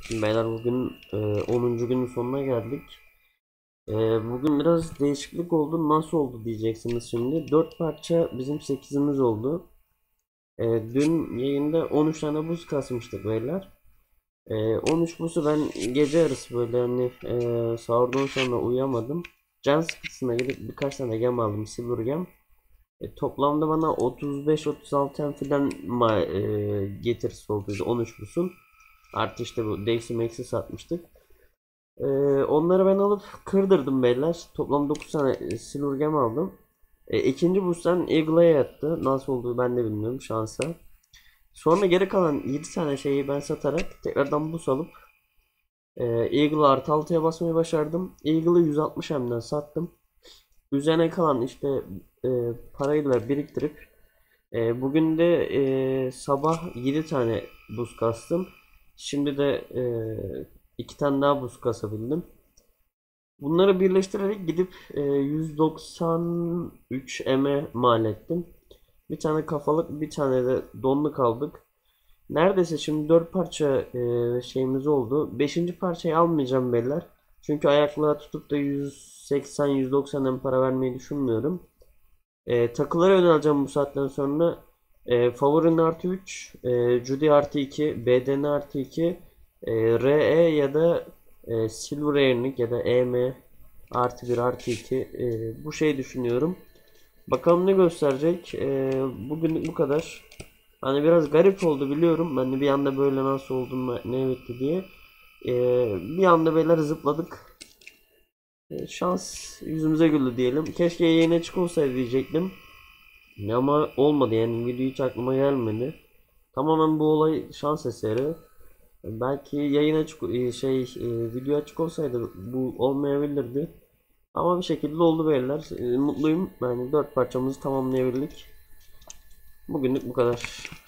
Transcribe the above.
Beyler bugün 10. günün sonuna geldik. E, Bugün biraz değişiklik oldu. Nasıl oldu diyeceksiniz şimdi. 4 parça bizim 8'imiz oldu. Dün yayında 13 tane buz kasmıştık beyler. 13 buzu ben gece yarısı böyle hani sahurdan sonra uyuyamadım. Can sıkıntısına gidip birkaç tane gem aldım. Silver gem. Toplamda bana 35-36 tane filan getirisi olduydu 13 buzun. Artı işte bu Dexy Max'i satmıştık. Onları ben alıp kırdırdım beyler. Toplam 9 tane silver gem aldım. İkinci boost'tan Eagle'a yattı. Nasıl olduğu ben de bilmiyorum şansa. Sonra geri kalan 7 tane şeyi ben satarak tekrardan boost alıp Eagle'ı artı 6'ya basmayı başardım. Eagle'ı 160 M'den sattım. Üzerine kalan işte e, parayı da biriktirip bugün de sabah 7 tane buz kastım. Şimdi de 2 tane daha buz kasabildim. Bunları birleştirerek gidip 193 M'e mal ettim. Bir tane kafalık, bir tane de donluk aldık. Neredeyse şimdi 4 parça şeyimiz oldu. Beşinci parçayı almayacağım beyler. Çünkü ayaklığa tutup da 180-190 M para vermeyi düşünmüyorum. Takılara yöneleceğim bu saatten sonra. Favorin artı 3, Judy artı 2, BDN artı 2, RE ya da Silver Air'lik ya da EM artı 1 artı 2 bu şey düşünüyorum. Bakalım ne gösterecek. Bugünlük bu kadar. Hani biraz garip oldu biliyorum. Ben de bir anda böyle nasıl oldum ne etti diye. Bir anda beyler zıpladık. Şans yüzümüze güldü diyelim. Keşke yayın açık olsaydı diyecektim. Ama olmadı yani video hiç aklıma gelmedi. Tamamen bu olay şans eseri. Belki yayın açık video açık olsaydı bu olmayabilirdi. Ama bir şekilde oldu beyler. Mutluyum. Yani 4 parçamızı tamamlayabildik. Bugünlük bu kadar.